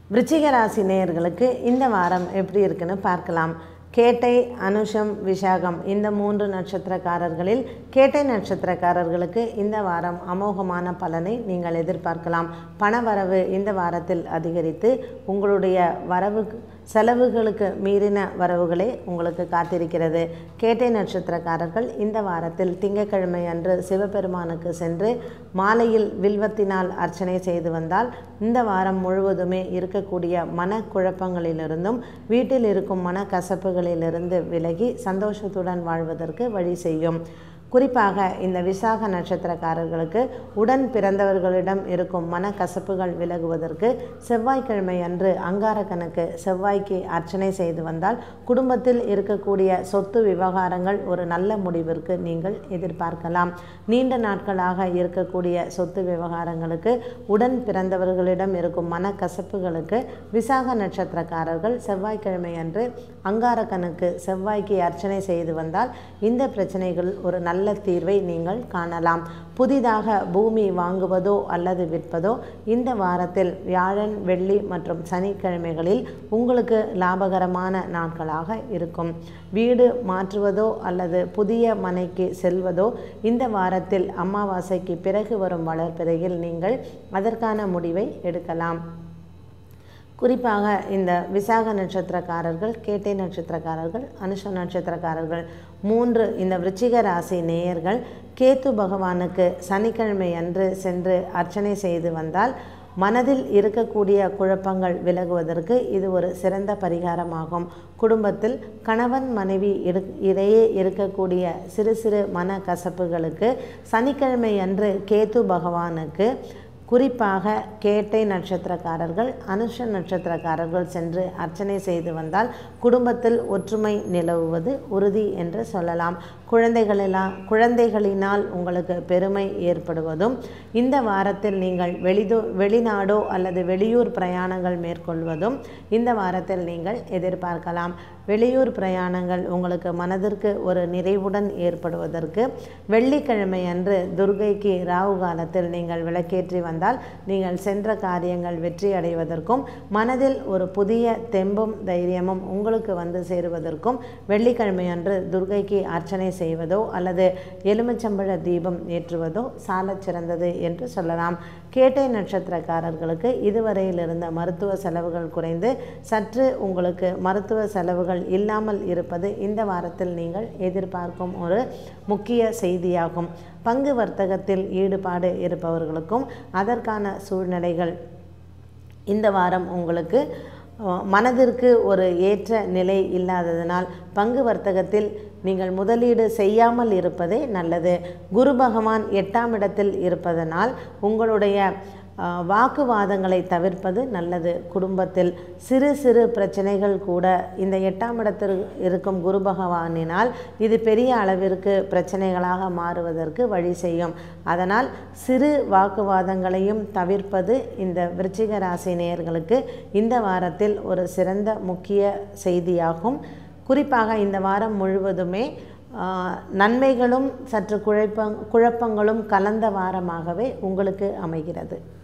விருச்சிக ராசி நேயர்களுக்கு இந்த வாரம் எப்படி இருக்குன்னு பார்க்கலாம். கேட்டை, அனுஷம், விசாகம் இந்த 3 நட்சத்திரக்காரர்களில் கேட்டை நட்சத்திரக்காரர்களுக்கு இந்த வாரம் அமோகமான பலனை நீங்கள் எதிர்பார்க்கலாம். பணவரவு இந்த வாரத்தில் அதிகரித்து உங்களுடைய செலவுகளுக்கு மீறின வரவுகளே உங்களுக்கு காத்திருக்கிறது. கேட்டை நட்சத்திரக்காரர்கள் இந்த வாரத்தில் திங்கட்கிழமை அன்று சிவபெருமானுக்கு சென்று மாலையில் வில்வத்தினால் அர்ச்சனை செய்து வந்தால் இந்த வாரம் முழுவதுமே இருக்கக்கூடிய மனக்குழப்பங்களிலிருந்தும் வீட்டில் இருக்கும் மனக்கசப்புகளிலிருந்து விலகி சந்தோஷத்துடன் வாழ்வதற்கு வழி செய்யும். குறிப்பாக இந்த விசாக நட்சத்திரக்காரர்களுக்கு உடன் பிறந்தவர்களிடம் இருக்கும் மனக்கசப்புகள் விலகுவதற்கு செவ்வாய்க்கிழமை அன்று அங்காரகனுக்கு செவ்வாய்க்கு அர்ச்சனை செய்து வந்தால் குடும்பத்தில் இருக்கக்கூடிய சொத்து விவகாரங்கள் ஒரு நல்ல முடிவிற்கு நீங்கள் எதிர்பார்க்கலாம். நீண்ட நாட்களாக இருக்கக்கூடிய சொத்து விவகாரங்களுக்கு உடன் பிறந்தவர்களிடம் இருக்கும் மனக்கசப்புகளுக்கு விசாக நட்சத்திரக்காரர்கள் செவ்வாய்க்கிழமை அன்று அங்காரகனுக்கு செவ்வாய்க்கு அர்ச்சனை செய்து வந்தால் இந்த பிரச்சனைகள் ஒரு நல்ல தீர்வை நீங்கள் காணலாம். புதிதாக பூமி வாங்குவதோ அல்லது விற்பதோ இந்த வாரத்தில் வியாழன், வெள்ளி மற்றும் சனிக்கிழமைகளில் உங்களுக்கு லாபகரமான நாட்களாக இருக்கும். வீடு மாற்றுவதோ அல்லது புதிய மனைக்கு செல்வதோ இந்த வாரத்தில் அமாவாசைக்கு பிறகு வரும் வளர்பிறையில் நீங்கள் அதற்கான முடிவை எடுக்கலாம். குறிப்பாக இந்த விசாக நட்சத்திரக்காரர்கள், கேட்டை நட்சத்திரக்காரர்கள், அனுஷ நட்சத்திரக்காரர்கள் 3 இந்த விருச்சிக ராசி நேயர்கள் கேத்து பகவானுக்கு சனிக்கிழமை அன்று சென்று அர்ச்சனை செய்து வந்தால் மனதில் இருக்கக்கூடிய குழப்பங்கள் விலகுவதற்கு இது ஒரு சிறந்த பரிகாரமாகும். குடும்பத்தில் கணவன் மனைவி இடையே இருக்கக்கூடிய சிறு சிறு மன கசப்புகளுக்கு சனிக்கிழமை அன்று கேத்து பகவானுக்கு குறிப்பாக கேட்டை நட்சத்திரக்காரர்கள், அனுஷ நட்சத்திரக்காரர்கள் சென்று அர்ச்சனை செய்து வந்தால் குடும்பத்தில் ஒற்றுமை நிலவுவது உறுதி என்று சொல்லலாம். குழந்தைகளினால் உங்களுக்கு பெருமை ஏற்படுவதும் இந்த வாரத்தில் நீங்கள் வெளிநாடோ அல்லது வெளியூர் பிரயாணங்கள் மேற்கொள்வதும் இந்த வாரத்தில் நீங்கள் எதிர்பார்க்கலாம். வெளியூர் பிரயாணங்கள் உங்களுக்கு மனதிற்கு ஒரு நிறைவுடன் ஏற்படுவதற்கு வெள்ளிக்கிழமை அன்று துர்க்கைக்கு ராகு காலத்தில் நீங்கள் விளக்கேற்றி வந்தால் நீங்கள் சென்ற காரியங்கள் வெற்றி அடைவதற்கும் மனதில் ஒரு புதிய தெம்பும் தைரியமும் உங்களுக்கு வந்து சேருவதற்கும் வெள்ளிக்கிழமை அன்று துர்க்கைக்கு அர்ச்சனை செய்வதோ அல்லது எலுமிச்சம்பழ தீபம் ஏற்றுவதோ சாலச் சிறந்தது என்று சொல்லலாம். கேட்டை நட்சத்திரக்காரர்களுக்கு இதுவரையில் இருந்த மருத்துவ செலவுகள் குறைந்து சற்று உங்களுக்கு மருத்துவ செலவுகள் இல்லாமல் இருப்பது இந்த வாரத்தில் நீங்கள் எதிர்பார்க்கும் ஒரு முக்கிய செய்தியாகும். பங்கு வர்த்தகத்தில் ஈடுபாடு இருப்பவர்களுக்கும் அதற்கான சூழ்நிலைகள் இந்த வாரம் உங்களுக்கு மனதிற்கு ஒரு ஏற்ற நிலை இல்லாததனால் பங்கு வர்த்தகத்தில் நீங்கள் முதலீடு செய்யாமல் இருப்பதே நல்லது. குரு பகவான் 8ஆம் இடத்தில் இருப்பதனால் உங்களுடைய வாக்குவாதங்களை தவிர்ப்பது நல்லது. குடும்பத்தில் சிறு சிறு பிரச்சனைகள் கூட இந்த 8ஆம் இடத்தில் இருக்கும் குரு பகவானினால் இது பெரிய அளவிற்கு பிரச்சனைகளாக மாறுவதற்கு வழி செய்யும். அதனால் சிறு வாக்குவாதங்களையும் தவிர்ப்பது இந்த விருச்சிக ராசி நேயர்களுக்கு இந்த வாரத்தில் ஒரு சிறந்த முக்கிய செய்தியாகும். குறிப்பாக இந்த வாரம் முழுவதுமே நன்மைகளும் சற்று குழப்பங்களும் கலந்த வாரமாகவே உங்களுக்கு அமைகிறது.